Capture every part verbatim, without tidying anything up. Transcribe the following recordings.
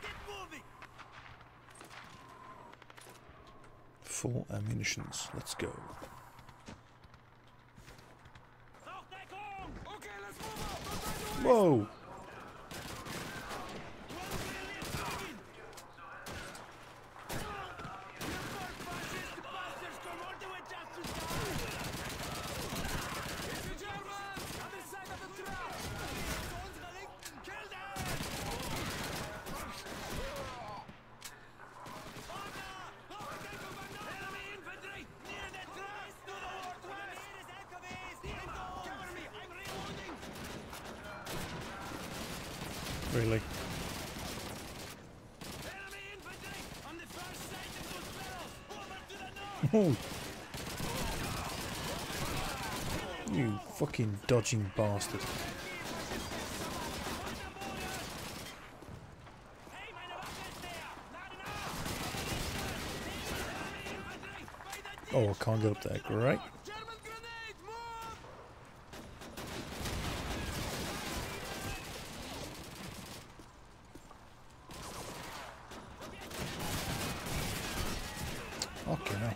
Full ammunitions. Let's go. Whoa! Really? Oh. You fucking dodging bastard. Oh, I can't get up there. Great. Okay, now.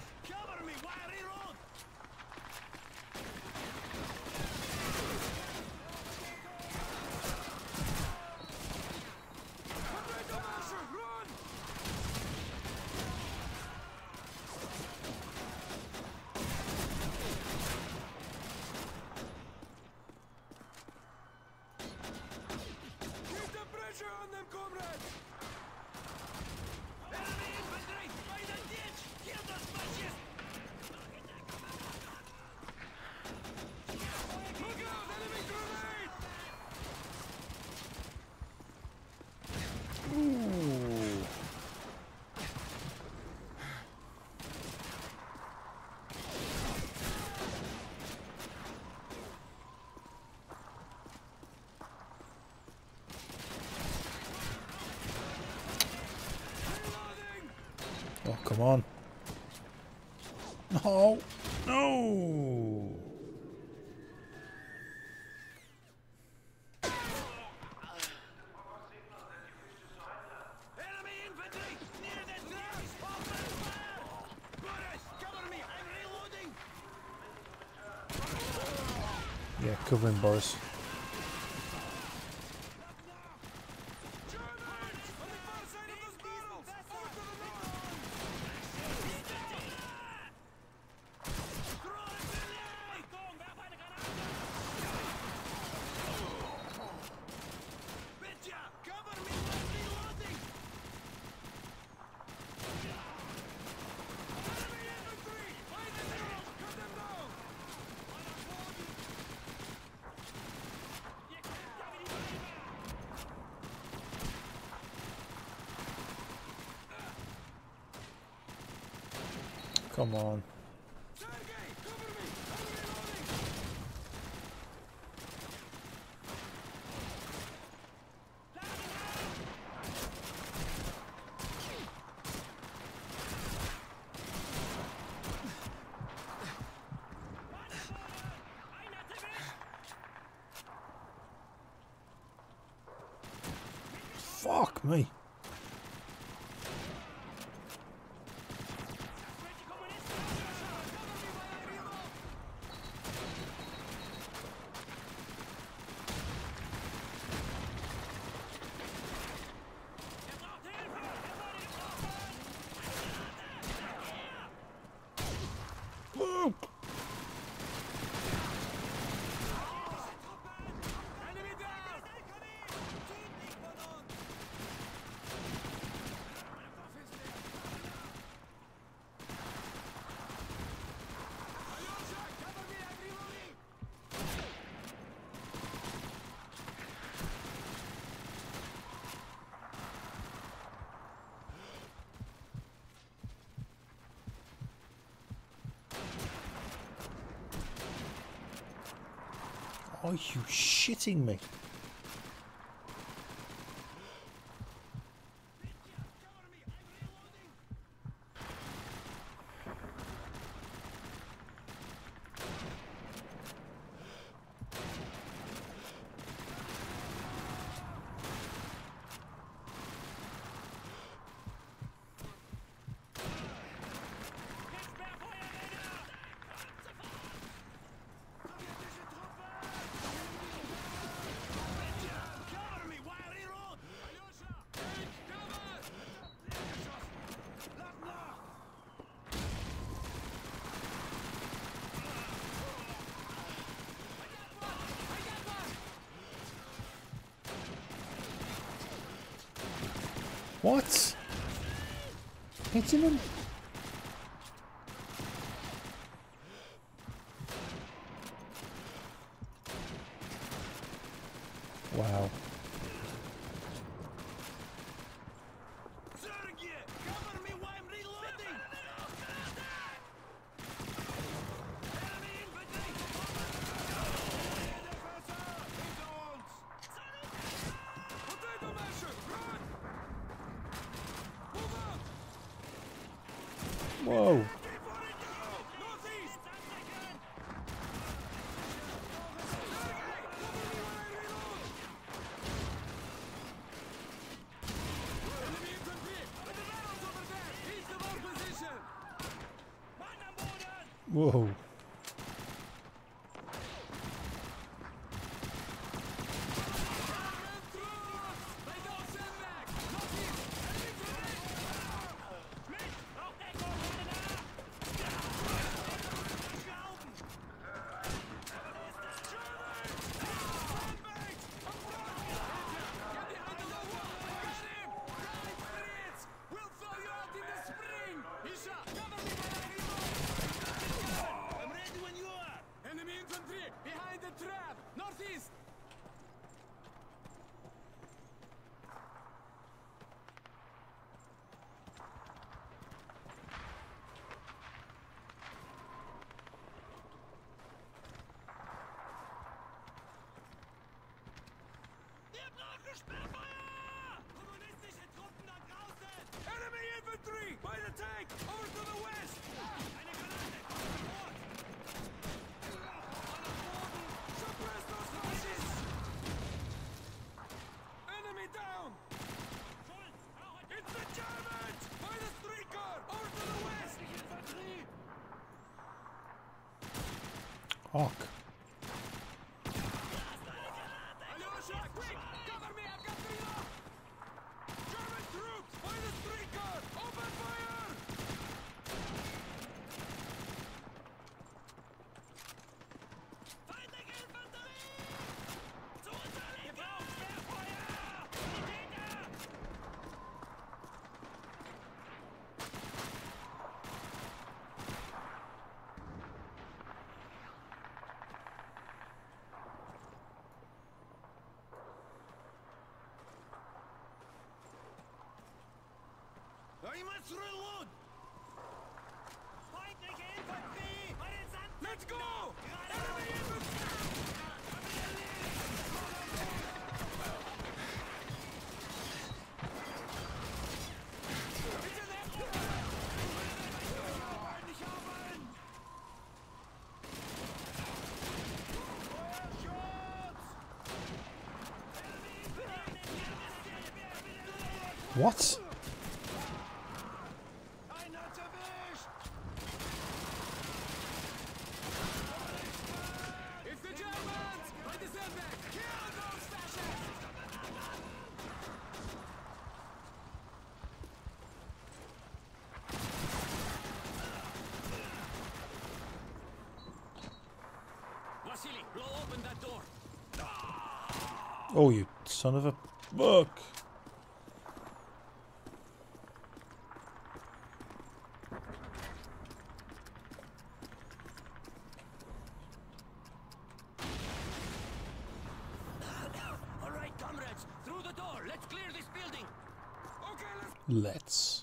Oh, come on. No. No. Yeah, cover him, Boris. Come on. Fuck me. Whoa. Are you shitting me? What? Hitting him? Wow. Cover me while I'm reloading! Enemy infantry! Potato masher! Run! Move up! Whoa. Northeast! Enemy infantry! With the barrels over there! East of our position! Man am Boden! Whoa. They don't send back! Northeast! Enemy grenade! Schmidt! Braucht Echo! Vorne da! Schlauben! German! Sandbags! Up front! Get behind the low wall! Got him! Drive, Fritz! We'll throw you out in the spring! Isha, cover me while I reload! I'm ready when you are! Enemy infantry! Behind the trap! Northeast! Wir brauchen Sperrfeuer! Kommunistische Truppen da draußen! Enemy infantry! By the tank! Over to the west! Eine Granate! Auf Boden! Suppress those fascists! Enemy down! It's the Germans! By the streetcar! Over to the west! Infantry! Hawk. Alyosha, quick! Cover me! I've got three left! German troops! By the streetcar! Open fire! Feindliche Infanterie! Zu unserer Linken! Wir brauchen Sperrfeuer! Täter! I must reload! Feindliche Infanterie! Bei den Sand! Let's go! Enemy infantry! Bitte left! Nicht haben! Feuerschutz! What? Einer erwischt! It's the Germans! By the sandbag! Kill those fascists! Vasily, blow open that door! Oh, you son of a buck. All right, comrades, through the door. Let's clear this building. Okay, let's. Let's.